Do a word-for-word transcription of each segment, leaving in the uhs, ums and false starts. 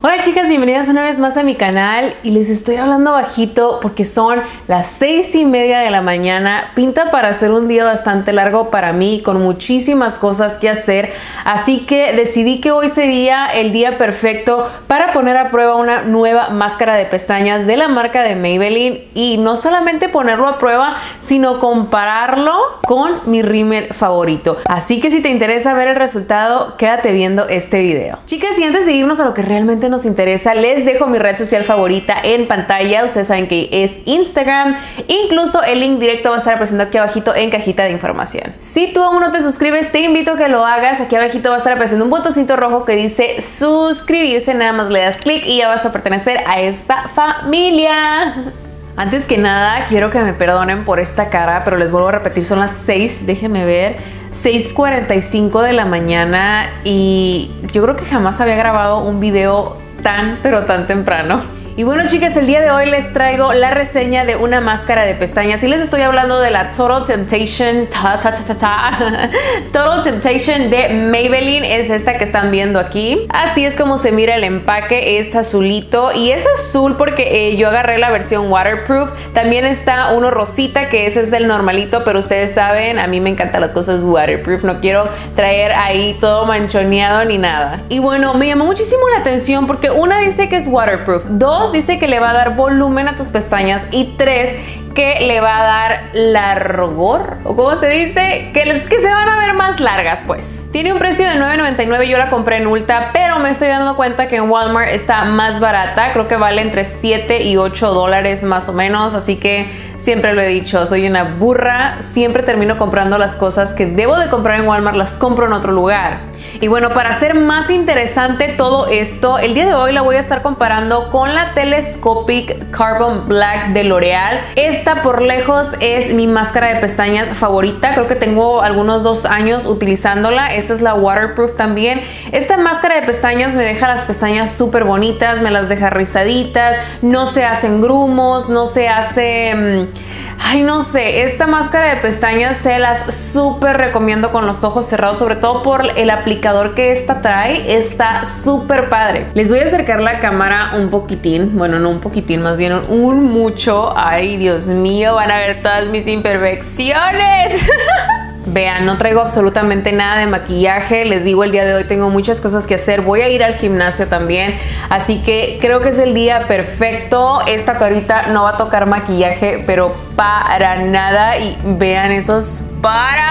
Hola chicas, bienvenidas una vez más a mi canal y les estoy hablando bajito porque son las seis y media de la mañana. Pinta para ser un día bastante largo para mí, con muchísimas cosas que hacer, así que decidí que hoy sería el día perfecto para poner a prueba una nueva máscara de pestañas de la marca de Maybelline, y no solamente ponerlo a prueba, sino compararlo con mi rímel favorito. Así que si te interesa ver el resultado, quédate viendo este video. Chicas, y antes de irnos a lo que realmente nos interesa, les dejo mi red social favorita en pantalla. Ustedes saben que es Instagram. Incluso el link directo va a estar apareciendo aquí abajito en cajita de información. Si tú aún no te suscribes, te invito a que lo hagas. Aquí abajito va a estar apareciendo un botoncito rojo que dice suscribirse. Nada más le das clic y ya vas a pertenecer a esta familia. Antes que nada, quiero que me perdonen por esta cara, pero les vuelvo a repetir, son las seis, déjenme ver, seis cuarenta y cinco de la mañana, y yo creo que jamás había grabado un video tan, pero tan temprano. Y bueno chicas, el día de hoy les traigo la reseña de una máscara de pestañas y les estoy hablando de la Total Temptation ta, ta, ta, ta, ta. Total Temptation de Maybelline. Es esta que están viendo aquí. Así es como se mira el empaque, es azulito y es azul porque eh, yo agarré la versión waterproof. También está uno rosita, que ese es el normalito, pero ustedes saben, a mí me encantan las cosas waterproof, no quiero traer ahí todo manchoneado ni nada. Y bueno, me llamó muchísimo la atención porque una dice que es waterproof, dos dice que le va a dar volumen a tus pestañas, y tres, que le va a dar largor, o como se dice, que, les, que se van a ver más largas pues. Tiene un precio de nueve noventa y nueve, yo la compré en Ulta, pero me estoy dando cuenta que en Walmart está más barata. Creo que vale entre siete y ocho dólares más o menos, así que siempre lo he dicho, soy una burra, siempre termino comprando las cosas que debo de comprar en Walmart, las compro en otro lugar. Y bueno, para hacer más interesante todo esto, el día de hoy la voy a estar comparando con la Telescopic Carbon Black de L'Oreal. Esta por lejos es mi máscara de pestañas favorita, creo que tengo algunos dos años utilizándola. Esta es la waterproof también. Esta máscara de pestañas me deja las pestañas súper bonitas, me las deja rizaditas, no se hacen grumos, no se hace... Ay, no sé, esta máscara de pestañas se las súper recomiendo con los ojos cerrados, sobre todo por el aplicador que esta trae, está súper padre. Les voy a acercar la cámara un poquitín, bueno, no un poquitín, más bien un mucho. Ay, Dios mío, van a ver todas mis imperfecciones. Vean, no traigo absolutamente nada de maquillaje. Les digo, el día de hoy tengo muchas cosas que hacer. Voy a ir al gimnasio también, así que creo que es el día perfecto. Esta carita no va a tocar maquillaje, pero para nada. Y vean esos paras.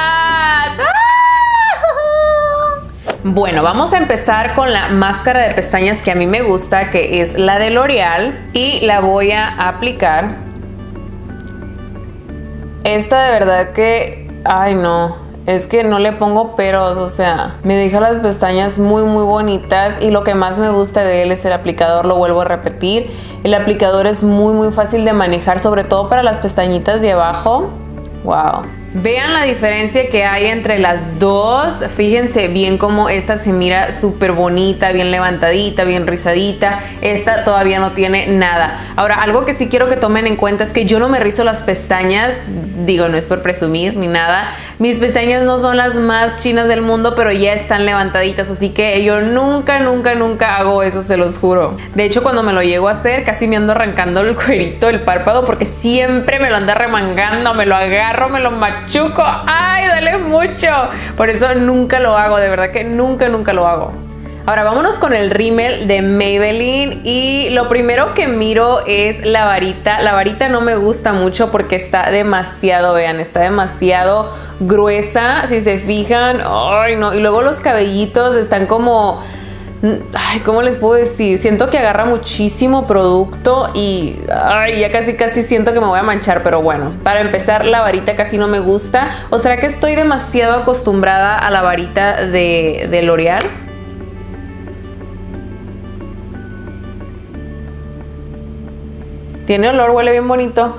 Bueno, vamos a empezar con la máscara de pestañas que a mí me gusta, que es la de L'Oreal, y la voy a aplicar. Esta de verdad que... Ay, no, es que no le pongo peros, o sea, me deja las pestañas muy muy bonitas, y lo que más me gusta de él es el aplicador. Lo vuelvo a repetir, el aplicador es muy muy fácil de manejar, sobre todo para las pestañitas de abajo. Wow. Vean la diferencia que hay entre las dos. Fíjense bien cómo esta se mira súper bonita, bien levantadita, bien rizadita. Esta todavía no tiene nada. Ahora, algo que sí quiero que tomen en cuenta es que yo no me rizo las pestañas. Digo, no es por presumir ni nada. Mis pestañas no son las más chinas del mundo, pero ya están levantaditas, así que yo nunca, nunca, nunca hago eso, se los juro. De hecho, cuando me lo llego a hacer, casi me ando arrancando el cuerito del párpado, porque siempre me lo anda remangando, me lo agarro, me lo machuco. ¡Ay, duele mucho! Por eso nunca lo hago, de verdad que nunca, nunca lo hago. Ahora vámonos con el rímel de Maybelline, y lo primero que miro es la varita. La varita no me gusta mucho porque está demasiado, vean, está demasiado gruesa, si se fijan. Ay, no, y luego los cabellitos están como... Ay, ¿cómo les puedo decir? Siento que agarra muchísimo producto y ay, ya casi casi siento que me voy a manchar, pero bueno, para empezar, la varita casi no me gusta. ¿O será que estoy demasiado acostumbrada a la varita de, de L'Oreal? Tiene olor, huele bien bonito.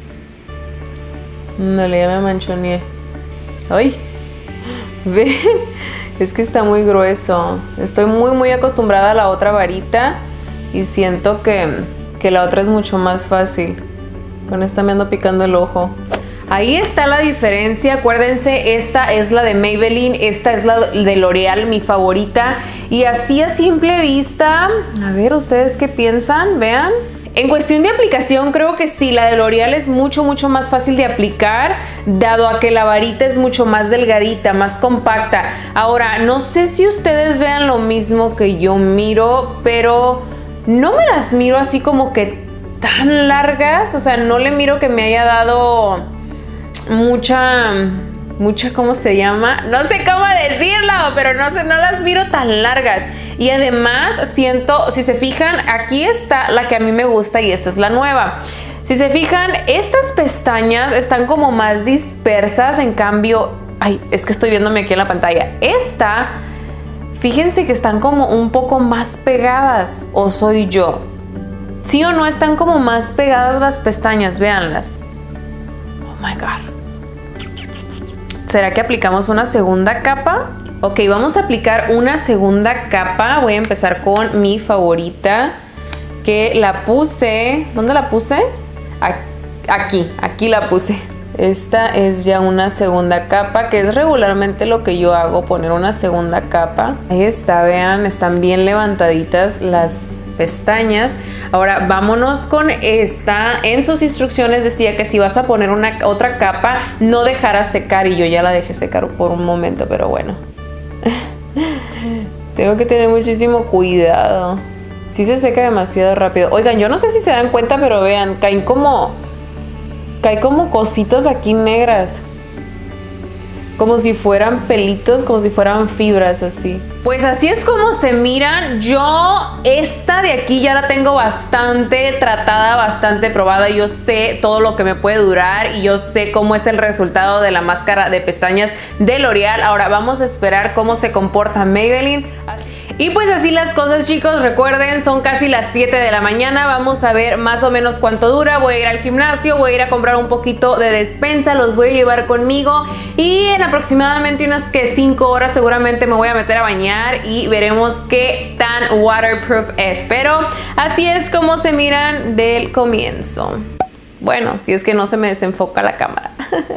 Dale, ya me manchoneé. Ay, ven, es que está muy grueso. Estoy muy muy acostumbrada a la otra varita y siento que, que la otra es mucho más fácil. Con esta me ando picando el ojo. Ahí está la diferencia. Acuérdense, esta es la de Maybelline, esta es la de L'Oreal, mi favorita. Y así a simple vista, a ver, ¿ustedes qué piensan? Vean. En cuestión de aplicación, creo que sí, la de L'Oreal es mucho, mucho más fácil de aplicar, dado a que la varita es mucho más delgadita, más compacta. Ahora, no sé si ustedes vean lo mismo que yo miro, pero no me las miro así como que tan largas. O sea, no le miro que me haya dado mucha... mucha, ¿cómo se llama? No sé cómo decirlo, pero no sé, no las miro tan largas. Y además siento, si se fijan, aquí está la que a mí me gusta y esta es la nueva. Si se fijan, estas pestañas están como más dispersas, en cambio, ay, es que estoy viéndome aquí en la pantalla. Esta, fíjense que están como un poco más pegadas, ¿o soy yo? ¿Sí o no están como más pegadas las pestañas? Véanlas. Oh my God. ¿Será que aplicamos una segunda capa? Ok, vamos a aplicar una segunda capa. Voy a empezar con mi favorita, que la puse... ¿Dónde la puse? Aquí, aquí la puse. Esta es ya una segunda capa, que es regularmente lo que yo hago, poner una segunda capa. Ahí está, vean, están bien levantaditas las pestañas. Ahora vámonos con esta. En sus instrucciones decía que si vas a poner una otra capa, no dejaras secar, y yo ya la dejé secar por un momento, pero bueno. Tengo que tener muchísimo cuidado. Sí se seca demasiado rápido. Oigan, yo no sé si se dan cuenta, pero vean, caen como... Caen como cositas aquí negras. Como si fueran pelitos, como si fueran fibras así. Pues así es como se miran. Yo esta de aquí ya la tengo bastante tratada, bastante probada. Yo sé todo lo que me puede durar y yo sé cómo es el resultado de la máscara de pestañas de L'Oreal. Ahora vamos a esperar cómo se comporta Maybelline. Y pues así las cosas, chicos. Recuerden, son casi las siete de la mañana. Vamos a ver más o menos cuánto dura. Voy a ir al gimnasio, voy a ir a comprar un poquito de despensa, los voy a llevar conmigo. Y en aproximadamente unas que cinco horas seguramente me voy a meter a bañar y veremos qué tan waterproof es. Pero así es como se miran del comienzo. Bueno, si es que no se me desenfoca la cámara.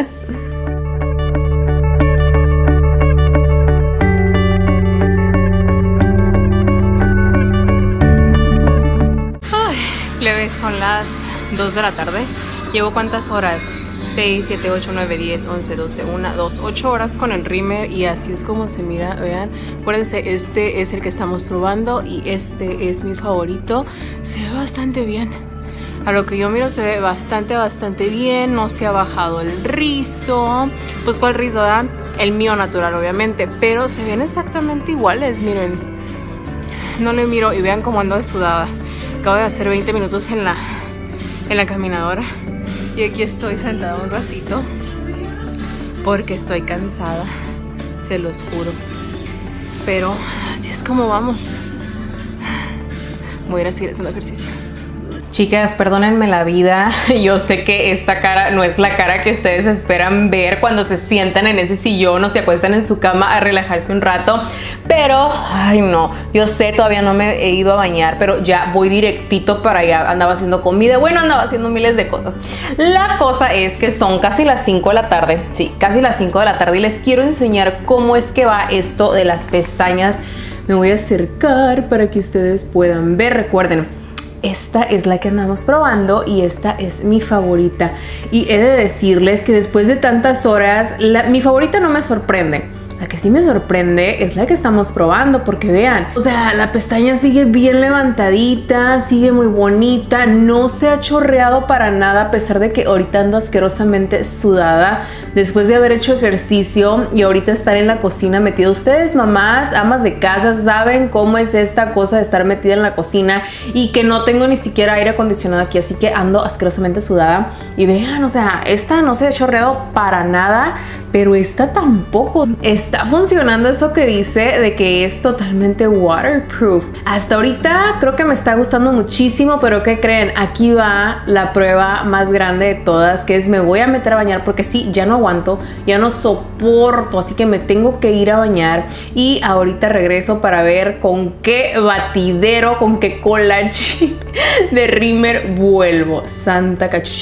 Plebes, son las dos de la tarde. ¿Llevo cuántas horas? seis, siete, ocho, nueve, diez, once, doce, una, dos, ocho horas con el rímel. Y así es como se mira, vean. Acuérdense, este es el que estamos probando y este es mi favorito. Se ve bastante bien. A lo que yo miro se ve bastante, bastante bien. No se ha bajado el rizo. Pues ¿cuál rizo, verdad? El mío natural, obviamente. Pero se ven exactamente iguales, miren. No le miro y vean cómo ando de sudada. Acabo de hacer veinte minutos en la, en la caminadora y aquí estoy sentada un ratito porque estoy cansada, se los juro. Pero así es como vamos. Voy a ir a seguir haciendo ejercicio. Chicas, perdónenme la vida. Yo sé que esta cara no es la cara que ustedes esperan ver cuando se sientan en ese sillón o se acuestan en su cama a relajarse un rato. Pero, ay no, yo sé, todavía no me he ido a bañar, pero ya voy directito para allá. Andaba haciendo comida, bueno, andaba haciendo miles de cosas. La cosa es que son casi las cinco de la tarde. Sí, casi las cinco de la tarde y les quiero enseñar cómo es que va esto de las pestañas. Me voy a acercar para que ustedes puedan ver. Recuerden, esta es la que andamos probando y esta es mi favorita. Y he de decirles que después de tantas horas, la, mi favorita no me sorprende. La que sí me sorprende es la que estamos probando, porque vean, o sea, la pestaña sigue bien levantadita, sigue muy bonita, no se ha chorreado para nada, a pesar de que ahorita ando asquerosamente sudada después de haber hecho ejercicio y ahorita estar en la cocina metida. Ustedes, mamás, amas de casa, saben cómo es esta cosa de estar metida en la cocina y que no tengo ni siquiera aire acondicionado aquí, así que ando asquerosamente sudada. Y vean, o sea, esta no se ha chorreado para nada, pero esta tampoco. Está funcionando eso que dice de que es totalmente waterproof. Hasta ahorita creo que me está gustando muchísimo, pero ¿qué creen? Aquí va la prueba más grande de todas, que es me voy a meter a bañar porque sí, ya no aguanto, ya no soporto, así que me tengo que ir a bañar y ahorita regreso para ver con qué batidero, con qué collage de rímel vuelvo. Santa cachucha.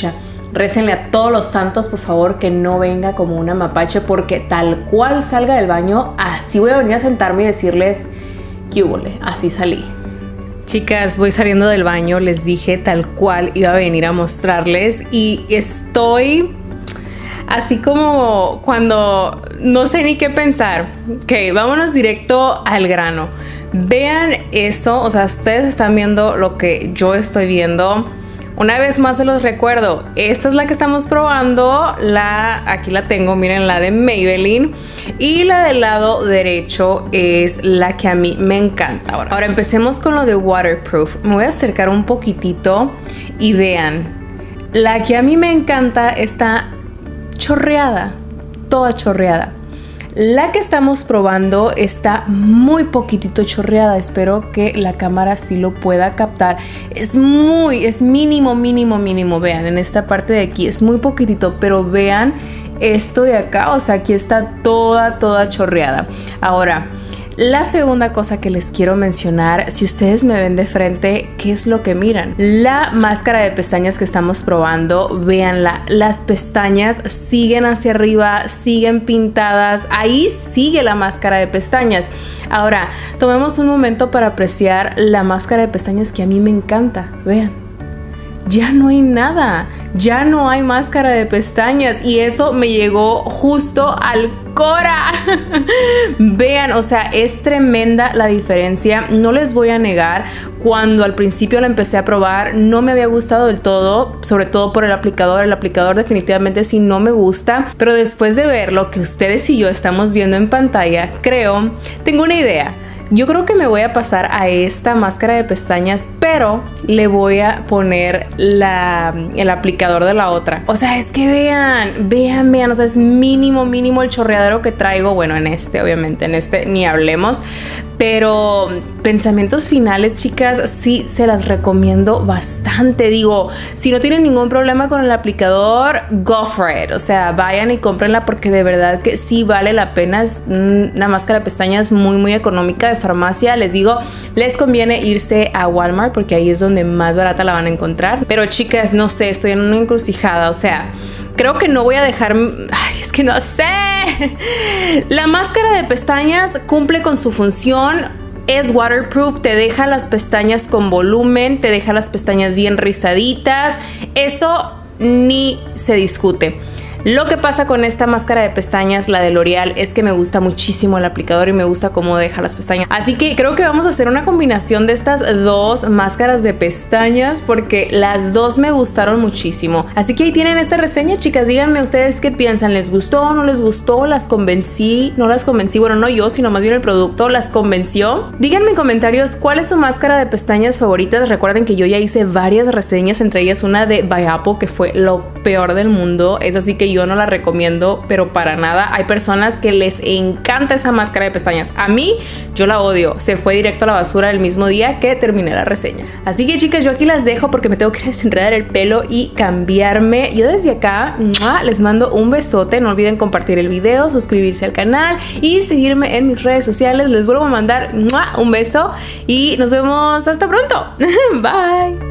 récenle a todos los santos, por favor, que no venga como una mapache, porque tal cual salga del baño, así voy a venir a sentarme y decirles, ¿qué hubole? Así salí. Chicas, voy saliendo del baño, les dije tal cual iba a venir a mostrarles y estoy así como cuando no sé ni qué pensar. Ok, vámonos directo al grano. Vean eso, o sea, ustedes están viendo lo que yo estoy viendo. Una vez más se los recuerdo, esta es la que estamos probando, la, aquí la tengo, miren, la de Maybelline, y la del lado derecho es la que a mí me encanta. Ahora, ahora empecemos con lo de waterproof. Me voy a acercar un poquitito y vean, la que a mí me encanta está chorreada, toda chorreada. La que estamos probando está muy poquitito chorreada. Espero que la cámara sí lo pueda captar. Es muy, es mínimo, mínimo, mínimo. Vean, en esta parte de aquí es muy poquitito, pero vean esto de acá. O sea, aquí está toda, toda chorreada. Ahora, la segunda cosa que les quiero mencionar, si ustedes me ven de frente, ¿qué es lo que miran? La máscara de pestañas que estamos probando, véanla, las pestañas siguen hacia arriba, siguen pintadas, ahí sigue la máscara de pestañas. Ahora, tomemos un momento para apreciar la máscara de pestañas que a mí me encanta, vean. Ya no hay nada, ya no hay máscara de pestañas y eso me llegó justo al cora. Vean, o sea, es tremenda la diferencia. No les voy a negar, cuando al principio la empecé a probar no me había gustado del todo, sobre todo por el aplicador. El aplicador definitivamente sí no me gusta, pero después de ver lo que ustedes y yo estamos viendo en pantalla, creo, tengo una idea. Yo creo que me voy a pasar a esta máscara de pestañas, pero le voy a poner la, el aplicador de la otra. O sea, es que vean, vean, vean, o sea, es mínimo, mínimo el chorreadero que traigo. Bueno, en este, obviamente, en este ni hablemos. Pero pensamientos finales, chicas, sí se las recomiendo bastante. Digo, si no tienen ningún problema con el aplicador, go for it. O sea, vayan y cómprenla porque de verdad que sí vale la pena. Es una máscara de pestañas muy, muy económica de farmacia. Les digo, les conviene irse a Walmart porque ahí es donde más barata la van a encontrar. Pero chicas, no sé, estoy en una encrucijada. O sea, creo que no voy a dejar... Ay, es que no sé. La máscara de pestañas cumple con su función. Es waterproof, te deja las pestañas con volumen, te deja las pestañas bien rizaditas. Eso ni se discute. Lo que pasa con esta máscara de pestañas, la de L'Oreal, es que me gusta muchísimo el aplicador y me gusta cómo deja las pestañas. Así que creo que vamos a hacer una combinación de estas dos máscaras de pestañas porque las dos me gustaron muchísimo. Así que ahí tienen esta reseña, chicas. Díganme ustedes qué piensan. ¿Les gustó o no les gustó? ¿Las convencí? ¿No las convencí? Bueno, no yo, sino más bien el producto. ¿Las convenció? Díganme en comentarios cuál es su máscara de pestañas favoritas. Recuerden que yo ya hice varias reseñas, entre ellas una de By Apple que fue lo peor del mundo. Es así que yo no la recomiendo, pero para nada. Hay personas que les encanta esa máscara de pestañas. A mí, yo la odio. Se fue directo a la basura el mismo día que terminé la reseña. Así que, chicas, yo aquí las dejo porque me tengo que desenredar el pelo y cambiarme. Yo desde acá ¡mua!, les mando un besote. No olviden compartir el video, suscribirse al canal y seguirme en mis redes sociales. Les vuelvo a mandar ¡mua!, un beso y nos vemos hasta pronto. Bye.